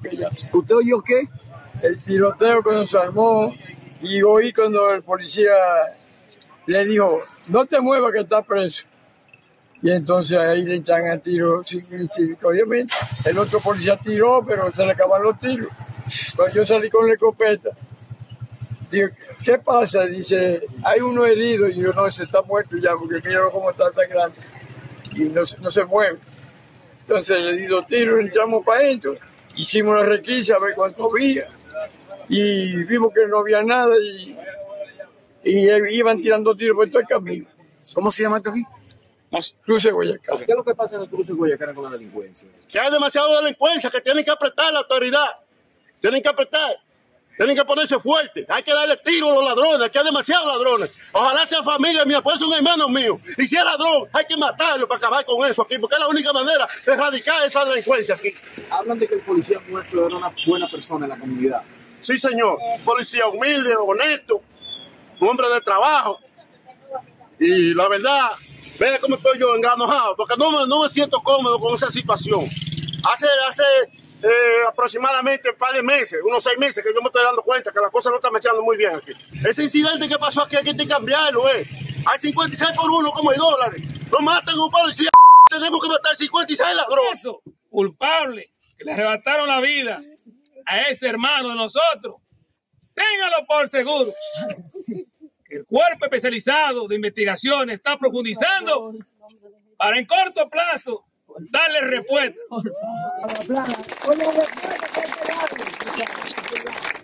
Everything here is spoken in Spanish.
aquella. ¿Usted oyó qué? El tiroteo cuando se armó y oí cuando el policía le dijo, no te muevas que estás preso. Y entonces ahí le echan a tiro sin cívico. Obviamente, el otro policía tiró, pero se le acabaron los tiros. Cuando yo salí con la escopeta, digo, ¿qué pasa? Dice, hay uno herido. Y yo, no, ese está muerto ya, porque mira cómo está tan grande. Y no se mueve. Entonces le di 2 tiros, entramos para adentro, hicimos la requisa a ver cuánto había. Y vimos que no había nada y iban tirando tiros por todo el camino. ¿Cómo se llama esto aquí? Cruce Guayacán. ¿Qué es lo que pasa en el cruce de Guayacán con la delincuencia? Que hay demasiada delincuencia, que tienen que apretar la autoridad. Tienen que apretar. Tienen que ponerse fuerte. Hay que darle tiro a los ladrones, que hay demasiados ladrones. Ojalá sea familia mía, puede ser un hermano mío. Y si es ladrón, hay que matarlo para acabar con eso aquí, porque es la única manera de erradicar esa delincuencia aquí. Hablan de que el policía muerto era una buena persona en la comunidad. Sí, señor. Un policía humilde, honesto, un hombre de trabajo. Y la verdad, vea cómo estoy yo engranojado, porque no me siento cómodo con esa situación. Hace aproximadamente un par de meses, unos 6 meses, que yo me estoy dando cuenta que la cosa no está marchando muy bien aquí. Ese incidente que pasó aquí hay que cambiarlo, Hay 56 por 1 como hay dólares. No maten a un policía, tenemos que matar 56 ladrones. Eso, culpable, que le arrebataron la vida a ese hermano de nosotros. Téngalo por seguro. Que el cuerpo especializado de investigación está profundizando para en corto plazo darle respuesta.